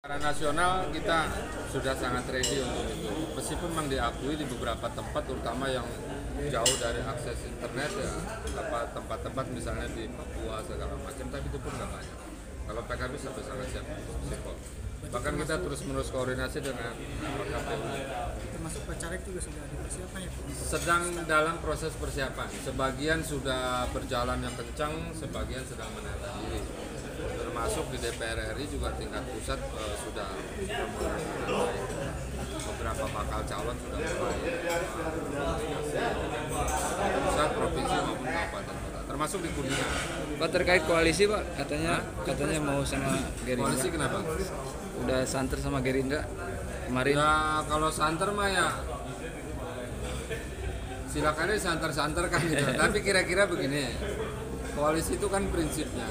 Secara nasional kita sudah sangat ready untuk itu. Meskipun memang diakui di beberapa tempat, terutama yang jauh dari akses internet ya, tempat-tempat misalnya di Papua segala macam, tapi itu pun nggak banyak. Kalau PKB sampai sangat siap. Bahkan kita terus-menerus koordinasi dengan KPU. Termasuk Pecaleg juga sudah ada persiapan ya? Sedang dalam proses persiapan. Sebagian sudah berjalan yang kencang, sebagian sedang menaikkan diri. Termasuk di DPR RI juga tingkat pusat sudah mulai, beberapa bakal calon sudah mulai pusat, provinsi maupun kabupaten kota, termasuk di Kuningan. Pak, terkait koalisi Pak, katanya mau sama Gerindra. Koalisi kenapa? Udah santer sama Gerindra kemarin. Ya kalau santer mah ya silakan aja santer-santer kan gitu. Tapi kira-kira begini, koalisi itu kan prinsipnya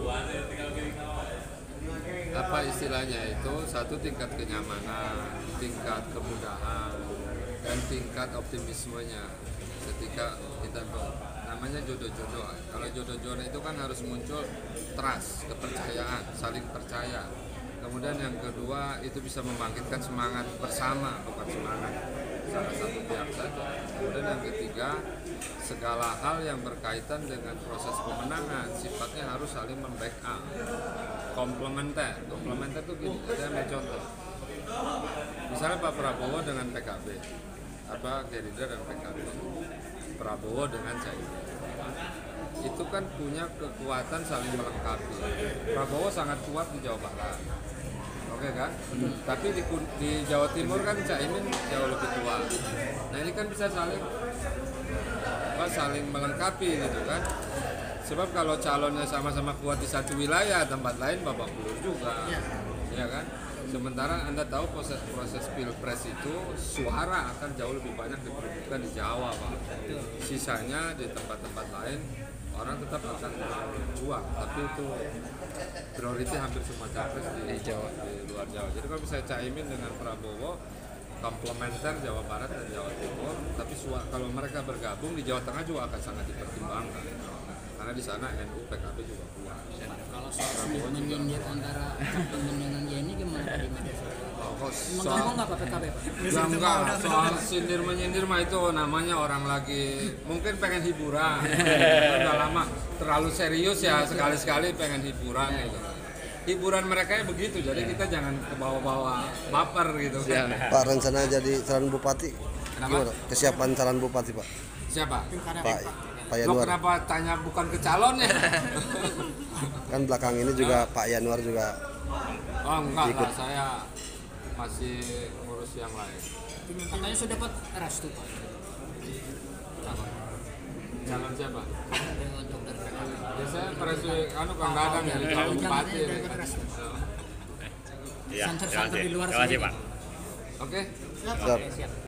apa istilahnya itu, satu tingkat kenyamanan, tingkat kemudahan, dan tingkat optimismenya ketika kita namanya jodoh-jodoh. Kalau jodoh-jodoh itu kan harus muncul trust, kepercayaan, saling percaya. Kemudian yang kedua itu bisa membangkitkan semangat bersama, bukan semangat salah satu pihak saja. Kemudian yang ketiga, segala hal yang berkaitan dengan proses pemenangan sifatnya harus saling membackup, komplementer. Komplementer itu gini, saya ambil contoh. Misalnya Pak Prabowo dengan PKB, Gerindra dan PKB, Prabowo dengan Caimin, itu kan punya kekuatan saling melengkapi. Prabowo sangat kuat di Jawa Barat, oke kan? Tapi di Jawa Timur kan Caimin jauh lebih tua. Nah ini kan bisa saling melengkapi gitu kan. Sebab kalau calonnya sama-sama kuat di satu wilayah, tempat lain babak belur juga, ya kan? Sementara Anda tahu proses pilpres itu suara akan jauh lebih banyak diperebutkan di Jawa, Pak. Sisanya di tempat-tempat lain orang tetap akan berjuang, tapi itu prioritas hampir semua capres di Jawa, di luar Jawa. Jadi kalau misalnya Caimin dengan Prabowo komplementer Jawa Barat dan Jawa Timur, tapi kalau mereka bergabung di Jawa Tengah juga akan sangat dipertimbangkan, karena di sana NU PKB juga kuat. Kalau soal menyindir antara Caimin dengan Yeni gimana Pak di media sosial? Emang nggak Pak PKB Pak? Ya enggak, soal sindir menyindir mah itu namanya orang lagi mungkin pengen hiburan. Udah lama terlalu serius ya, sekali-sekali pengen hiburan gitu. Hiburan mereka begitu, jadi kita jangan ke bawah-bawah baper gitu kan. Pak, rencana jadi calon bupati gimana? Kesiapan calon bupati Pak? Siapa? Pak Lo Yanuar. kenapa tanya bukan ke calon ya? Kan belakang ini juga Pak Yanuar juga. Oh enggak lah, saya masih ngurus yang lain. Katanya sudah dapat restu Pak. Calon siapa? Untuk dari PKB. Biasanya presiden Kang Dadang ya, calon bupati. Iya, Santer-santer di luar terima kasih sini. Pak. Oke. Siap. Siap. Siap.